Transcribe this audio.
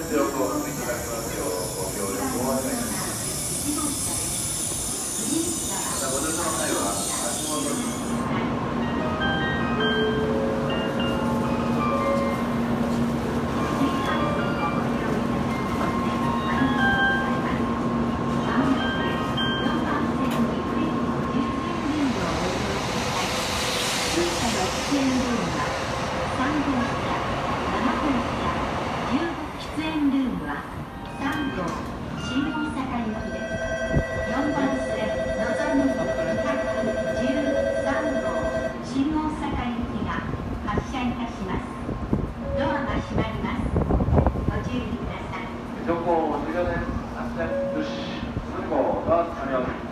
手をご確認いただきますようご協力をお願いします。またご乗車の際は足元に喫煙ルームは3号車、7号車、15喫煙ルームは3号新大阪行きです。4番線のぞみ113号新大阪行きが発車いたします。ドアが閉まります。ご注意ください。 乗降お疲れです。発車、よし、3号が閉まります。